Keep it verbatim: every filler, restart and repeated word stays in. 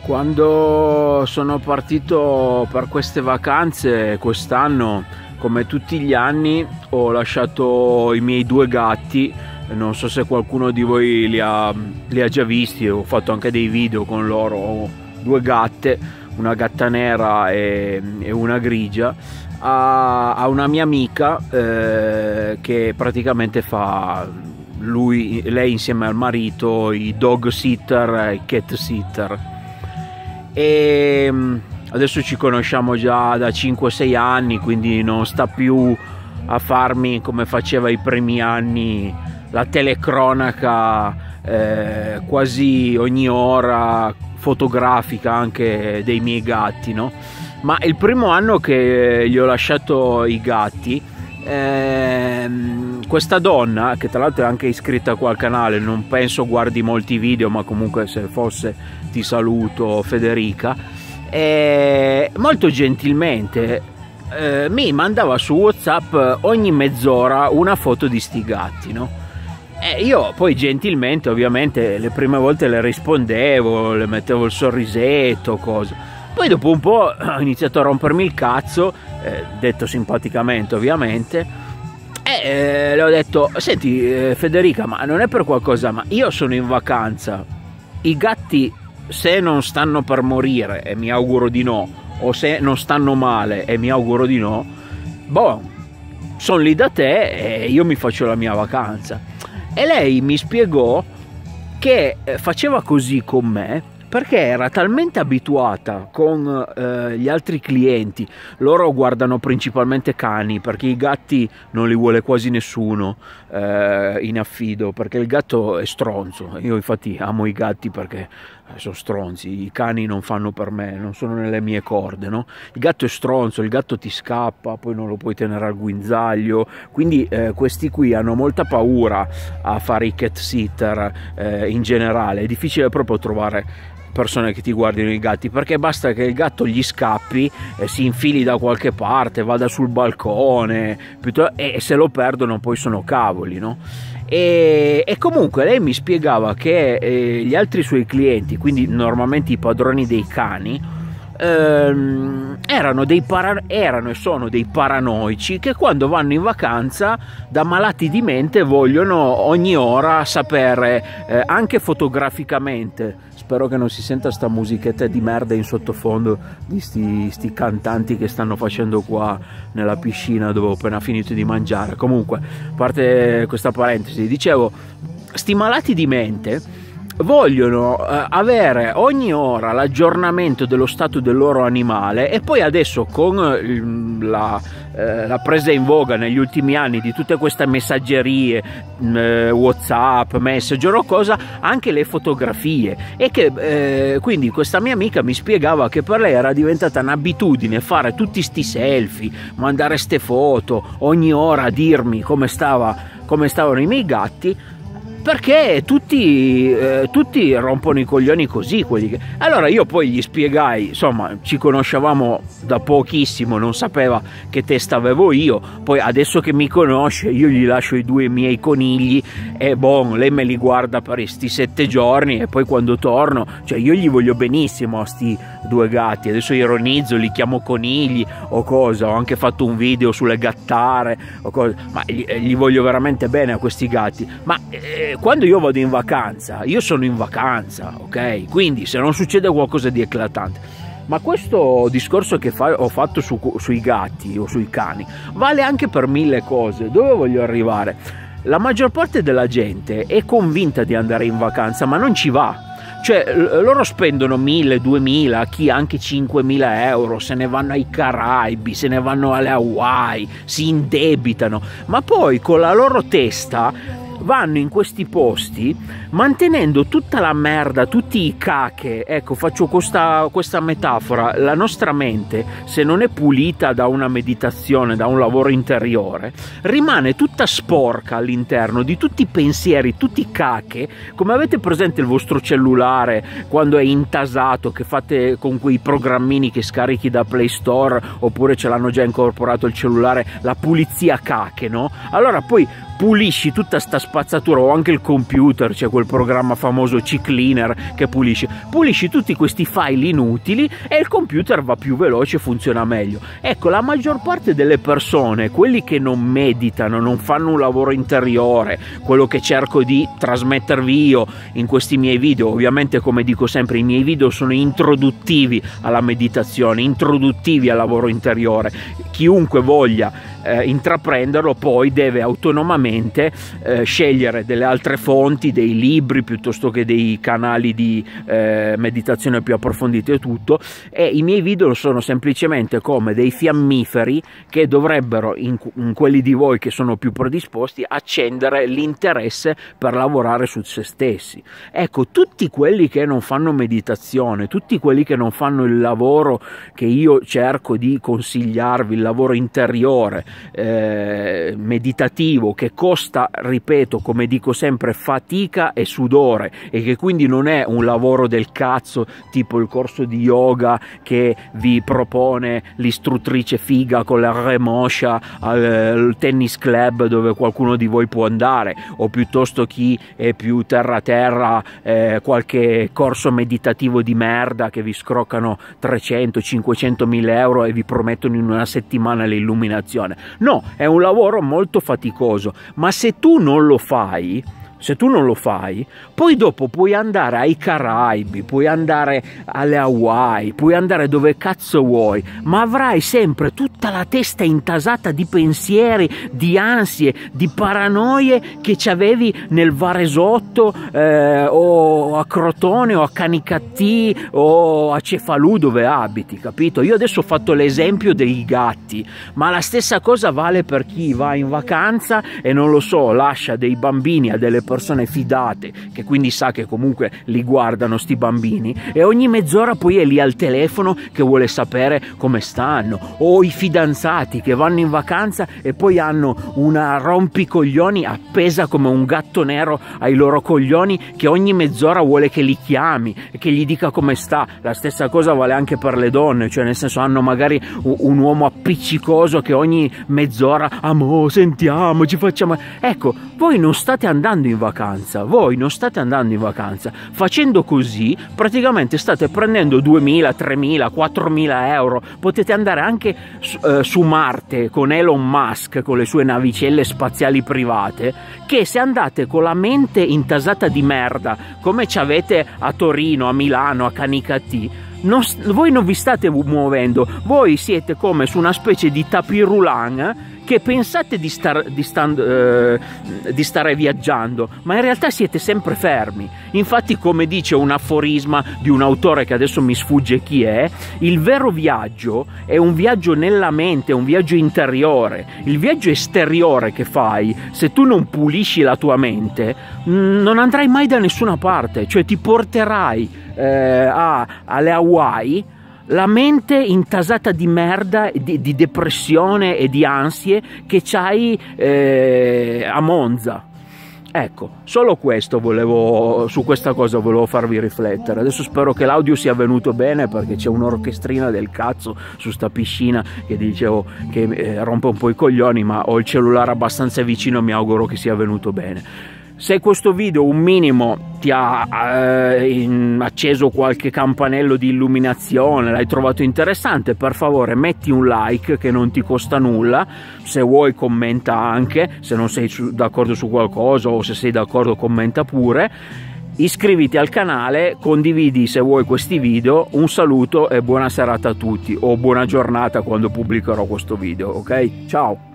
Quando sono partito per queste vacanze quest'anno, come tutti gli anni, ho lasciato i miei due gatti. Non so se qualcuno di voi li ha, li ha già visti, ho fatto anche dei video con loro. Ho due gatte, una gatta nera e, e una grigia, a, a una mia amica eh, che praticamente fa lui, lei insieme al marito i dog sitter e i cat sitter. E adesso ci conosciamo già da cinque sei anni, quindi non sta più a farmi, come faceva i primi anni, la telecronaca eh, quasi ogni ora fotografica anche dei miei gatti, no? Ma il primo anno che gli ho lasciato i gatti, ehm, questa donna, che tra l'altro è anche iscritta qua al canale, non penso guardi molti video, ma comunque se fosse ti saluto, Federica, e molto gentilmente eh, mi mandava su WhatsApp ogni mezz'ora una foto di sti gatti, no? E io poi gentilmente, ovviamente, le prime volte le rispondevo, le mettevo il sorrisetto, cosa. Poi dopo un po' ho iniziato a rompermi il cazzo, eh, detto simpaticamente ovviamente, e eh, le ho detto: senti eh, Federica, ma non è per qualcosa, ma io sono in vacanza, i gatti se non stanno per morire, e mi auguro di no, o se non stanno male, e mi auguro di no, boh, sono lì da te e io mi faccio la mia vacanza. E lei mi spiegò che faceva così con me perché era talmente abituata con eh, gli altri clienti. Loro guardano principalmente cani, perché i gatti non li vuole quasi nessuno eh, in affido, perché il gatto è stronzo. Io infatti amo i gatti perché sono stronzi, i cani non fanno per me, non sono nelle mie corde, no? Il gatto è stronzo, il gatto ti scappa, poi non lo puoi tenere al guinzaglio, quindi eh, questi qui hanno molta paura a fare i cat sitter eh, in generale. È difficile proprio trovare persone che ti guardino i gatti, perché basta che il gatto gli scappi, eh, si infili da qualche parte, vada sul balcone, e se lo perdono poi sono cavoli, no? E, e comunque lei mi spiegava che eh, gli altri suoi clienti, quindi normalmente i padroni dei cani, ehm, erano, dei para erano e sono dei paranoici che quando vanno in vacanza da malati di mente vogliono ogni ora sapere, eh, anche fotograficamente. Spero che non si senta sta musichetta di merda in sottofondo di sti, sti cantanti che stanno facendo qua nella piscina dove ho appena finito di mangiare. Comunque, a parte questa parentesi, dicevo, sti malati di mente vogliono eh, avere ogni ora l'aggiornamento dello stato del loro animale, e poi adesso con eh, la, eh, la presa in voga negli ultimi anni di tutte queste messaggerie, eh, WhatsApp, Messenger o cosa, anche le fotografie. E che eh, quindi questa mia amica mi spiegava che per lei era diventata un'abitudine fare tutti sti selfie, mandare ste foto ogni ora, dirmi come stava, come stavano i miei gatti, perché tutti, eh, tutti rompono i coglioni così, quelli che... Allora io poi gli spiegai, insomma, ci conoscevamo da pochissimo, non sapeva che testa avevo io, poi adesso che mi conosce io gli lascio i due miei conigli e bon, lei me li guarda per questi sette giorni e poi quando torno, cioè io gli voglio benissimo a sti due gatti, adesso ironizzo, li chiamo conigli o cosa, ho anche fatto un video sulle gattare o cosa, ma gli, gli voglio veramente bene a questi gatti, ma... Eh, quando io vado in vacanza, io sono in vacanza, ok? Quindi se non succede qualcosa di eclatante. Ma questo discorso che fa, ho fatto su, sui gatti o sui cani vale anche per mille cose. Dove voglio arrivare? La maggior parte della gente è convinta di andare in vacanza, ma non ci va. Cioè loro spendono mille, duemila, chi anche cinquemila euro, se ne vanno ai Caraibi, se ne vanno alle Hawaii, si indebitano, ma poi con la loro testa vanno in questi posti mantenendo tutta la merda, tutti i cache. Ecco, faccio questa, questa metafora: la nostra mente, se non è pulita da una meditazione, da un lavoro interiore, rimane tutta sporca all'interno di tutti i pensieri, tutti i cache. Come avete presente il vostro cellulare quando è intasato, che fate con quei programmini che scarichi da Play Store, oppure ce l'hanno già incorporato il cellulare, la pulizia cache, no? Allora poi pulisci tutta sta spazzatura, o anche il computer, c'è quel programma famoso CCleaner che pulisce, pulisci tutti questi file inutili e il computer va più veloce e funziona meglio. Ecco, la maggior parte delle persone, quelli che non meditano, non fanno un lavoro interiore, quello che cerco di trasmettervi io in questi miei video, ovviamente come dico sempre, i miei video sono introduttivi alla meditazione, introduttivi al lavoro interiore. Chiunque voglia eh, intraprenderlo poi deve autonomamente eh, scegliere delle altre fonti, dei libri piuttosto che dei canali di eh, meditazione più approfonditi e tutto, e i miei video sono semplicemente come dei fiammiferi che dovrebbero in, in quelli di voi che sono più predisposti accendere l'interesse per lavorare su se stessi. Ecco, tutti quelli che non fanno meditazione, tutti quelli che non fanno il lavoro che io cerco di consigliarvi, il lavoro interiore eh, meditativo, che costa, ripeto, come dico sempre, fatica e sudore, e che quindi non è un lavoro del cazzo tipo il corso di yoga che vi propone l'istruttrice figa con la remoscia al, al tennis club dove qualcuno di voi può andare, o piuttosto chi è più terra terra eh, qualche corso meditativo di merda che vi scroccano trecento cinquecento mila euro e vi promettono in una settimana l'illuminazione. No, è un lavoro molto faticoso, ma se tu non lo fai, se tu non lo fai, poi dopo puoi andare ai Caraibi, puoi andare alle Hawaii, puoi andare dove cazzo vuoi, ma avrai sempre tutta la testa intasata di pensieri, di ansie, di paranoie che ci avevi nel Varesotto eh, o a Crotone o a Canicattì o a Cefalù dove abiti, capito? Io adesso ho fatto l'esempio dei gatti, ma la stessa cosa vale per chi va in vacanza e non lo so, lascia dei bambini a delle persone fidate, che quindi sa che comunque li guardano sti bambini, e ogni mezz'ora poi è lì al telefono che vuole sapere come stanno, o i fidanzati che vanno in vacanza e poi hanno una rompicoglioni appesa come un gatto nero ai loro coglioni, che ogni mezz'ora vuole che li chiami e che gli dica come sta. La stessa cosa vale anche per le donne, cioè nel senso hanno magari un, un uomo appiccicoso che ogni mezz'ora amo, sentiamoci, facciamo. Ecco, voi non state andando in vacanza, voi non state andando in vacanza. Facendo così praticamente state prendendo duemila, tremila, quattromila euro. Potete andare anche su, eh, su Marte con Elon Musk, con le sue navicelle spaziali private, che se andate con la mente intasata di merda come ci avete a Torino, a Milano, a Canicattì, non, voi non vi state muovendo, voi siete come su una specie di tapis roulant che pensate di, star, di, stand, eh, di stare viaggiando, ma in realtà siete sempre fermi. Infatti, come dice un aforisma di un autore che adesso mi sfugge chi è, il vero viaggio è un viaggio nella mente, un viaggio interiore. Il viaggio esteriore che fai, se tu non pulisci la tua mente, non andrai mai da nessuna parte, cioè ti porterai eh, a, alle Hawaii la mente intasata di merda, di, di depressione e di ansie che c'hai eh, a Monza. Ecco, solo questo volevo, su questa cosa volevo farvi riflettere. Adesso spero che l'audio sia venuto bene, perché c'è un'orchestrina del cazzo su sta piscina che dicevo che eh, rompe un po' i coglioni, ma ho il cellulare abbastanza vicino, mi auguro che sia venuto bene. Se questo video un minimo ti ha eh, in, acceso qualche campanello di illuminazione, l'hai trovato interessante, per favore metti un like che non ti costa nulla. Se vuoi commenta anche, se non sei d'accordo su qualcosa, o se sei d'accordo commenta pure. Iscriviti al canale, condividi se vuoi questi video. Un saluto e buona serata a tutti, o buona giornata quando pubblicherò questo video, ok? Ciao!